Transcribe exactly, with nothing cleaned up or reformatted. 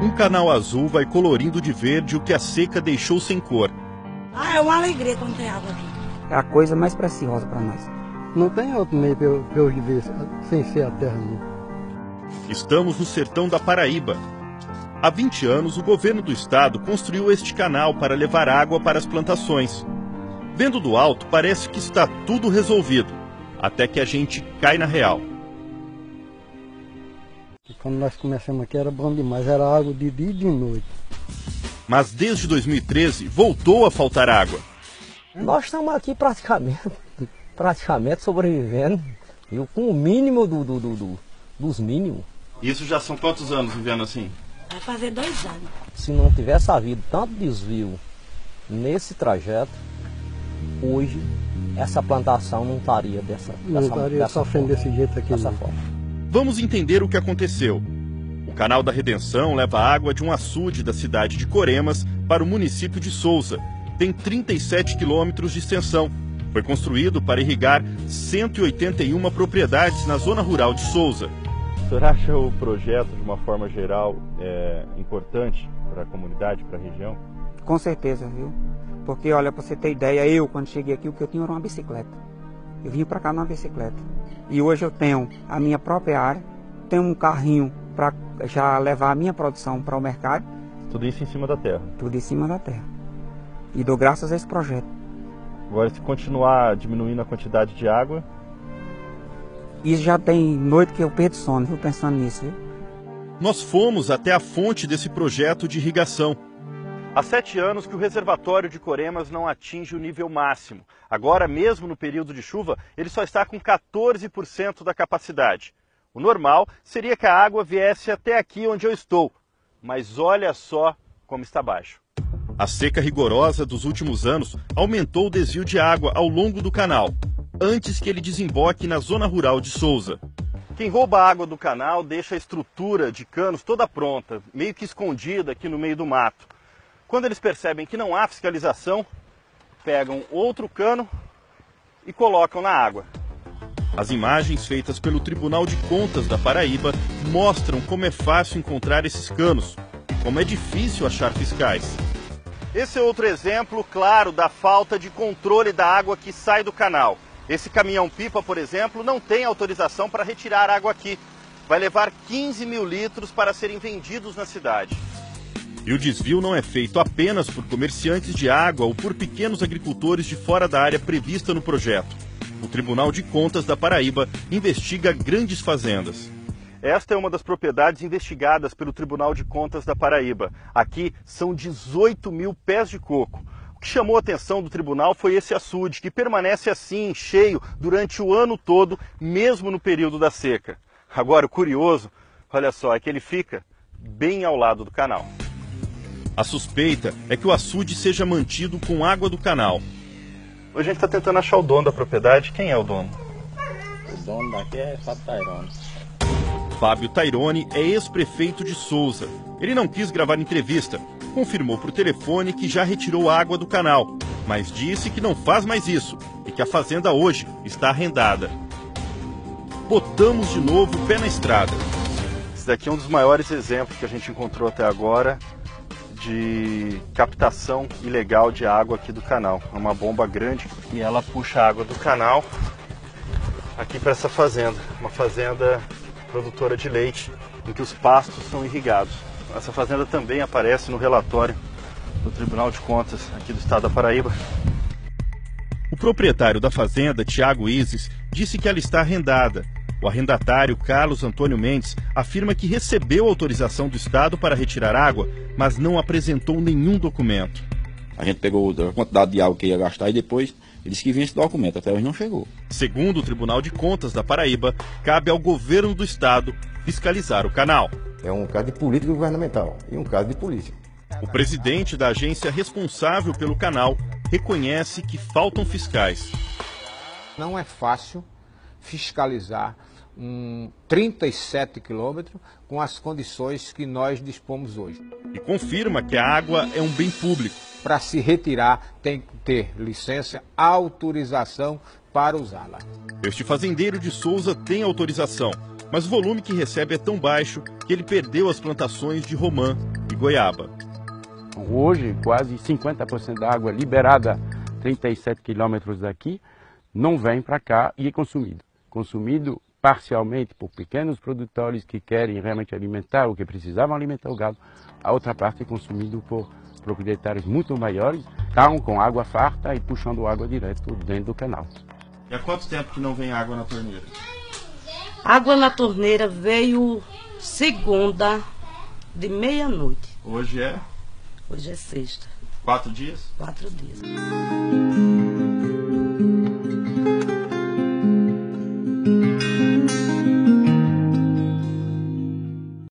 Um canal azul vai colorindo de verde o que a seca deixou sem cor. Ah, é uma alegria quando tem água aqui. É a coisa mais preciosa para nós. Não tem outro meio para eu, eu viver sem ser a terra minha. Estamos no sertão da Paraíba. Há vinte anos, o governo do estado construiu este canal para levar água para as plantações. Vendo do alto, parece que está tudo resolvido, até que a gente cai na real. E quando nós começamos aqui era bom demais, era água de dia e de noite. Mas desde dois mil e treze voltou a faltar água. Nós estamos aqui praticamente, praticamente sobrevivendo, viu? Com o mínimo do, do, do, do, dos mínimos. Isso já são quantos anos vivendo assim? Vai fazer dois anos. Se não tivesse havido tanto desvio nesse trajeto, hoje essa plantação não estaria dessa, Não dessa, estaria dessa sofrendo forma, desse jeito aqui. dessa Não. forma. Vamos entender o que aconteceu. O Canal da Redenção leva água de um açude da cidade de Coremas para o município de Souza. Tem trinta e sete quilômetros de extensão. Foi construído para irrigar cento e oitenta e uma propriedades na zona rural de Souza. O senhor acha o projeto, de uma forma geral, é, importante para a comunidade, para a região? Com certeza, viu? Porque, olha, para você ter ideia, eu, quando cheguei aqui, o que eu tinha era uma bicicleta. Eu vim para cá numa bicicleta. E hoje eu tenho a minha própria área, tenho um carrinho para já levar a minha produção para o mercado. Tudo isso em cima da terra? Tudo em cima da terra. E dou graças a esse projeto. Agora, se continuar diminuindo a quantidade de água... Isso já tem noite que eu perdo sono, viu, pensando nisso, viu? Nós fomos até a fonte desse projeto de irrigação. Há sete anos que o reservatório de Coremas não atinge o nível máximo. Agora, mesmo no período de chuva, ele só está com quatorze por cento da capacidade. O normal seria que a água viesse até aqui onde eu estou. Mas olha só como está baixo. A seca rigorosa dos últimos anos aumentou o desvio de água ao longo do canal, antes que ele desemboque na zona rural de Souza. Quem rouba a água do canal deixa a estrutura de canos toda pronta, meio que escondida aqui no meio do mato. Quando eles percebem que não há fiscalização, pegam outro cano e colocam na água. As imagens feitas pelo Tribunal de Contas da Paraíba mostram como é fácil encontrar esses canos e como é difícil achar fiscais. Esse é outro exemplo claro da falta de controle da água que sai do canal. Esse caminhão-pipa, por exemplo, não tem autorização para retirar água aqui. Vai levar quinze mil litros para serem vendidos na cidade. E o desvio não é feito apenas por comerciantes de água ou por pequenos agricultores de fora da área prevista no projeto. O Tribunal de Contas da Paraíba investiga grandes fazendas. Esta é uma das propriedades investigadas pelo Tribunal de Contas da Paraíba. Aqui são dezoito mil pés de coco. O que chamou a atenção do tribunal foi esse açude, que permanece assim, cheio, durante o ano todo, mesmo no período da seca. Agora, o curioso, olha só, é que ele fica bem ao lado do canal. A suspeita é que o açude seja mantido com água do canal. Hoje a gente está tentando achar o dono da propriedade. Quem é o dono? O dono daqui é Fábio Tairone. Fábio Tairone é ex-prefeito de Souza. Ele não quis gravar entrevista. Confirmou por telefone que já retirou água do canal, mas disse que não faz mais isso e que a fazenda hoje está arrendada. Botamos de novo o pé na estrada. Esse daqui é um dos maiores exemplos que a gente encontrou até agora de captação ilegal de água aqui do canal. É uma bomba grande e ela puxa a água do canal aqui para essa fazenda. Uma fazenda produtora de leite, em que os pastos são irrigados. Essa fazenda também aparece no relatório do Tribunal de Contas aqui do estado da Paraíba. O proprietário da fazenda, Tiago Isis, disse que ela está arrendada. O arrendatário Carlos Antônio Mendes afirma que recebeu autorização do estado para retirar água, mas não apresentou nenhum documento. A gente pegou a quantidade de água que ia gastar e depois ele disse que vinha esse documento, até hoje não chegou. Segundo o Tribunal de Contas da Paraíba, cabe ao governo do estado fiscalizar o canal. É um caso de política governamental e um caso de polícia. O presidente da agência responsável pelo canal reconhece que faltam fiscais. Não é fácil fiscalizar um trinta e sete quilômetros com as condições que nós dispomos hoje. E confirma que a água é um bem público. Para se retirar tem que ter licença, autorização para usá-la. Este fazendeiro de Souza tem autorização, mas o volume que recebe é tão baixo que ele perdeu as plantações de romã e Goiaba. Hoje, quase cinquenta por cento da água liberada trinta e sete quilômetros daqui não vem para cá e é consumido. Consumido parcialmente por pequenos produtores que querem realmente alimentar ou que precisavam alimentar o gado. A outra parte é consumido por proprietários muito maiores, estão com água farta e puxando água direto dentro do canal. E há quanto tempo que não vem água na torneira? Água na torneira veio segunda de meia-noite. Hoje é? Hoje é sexta. Quatro dias? Quatro dias.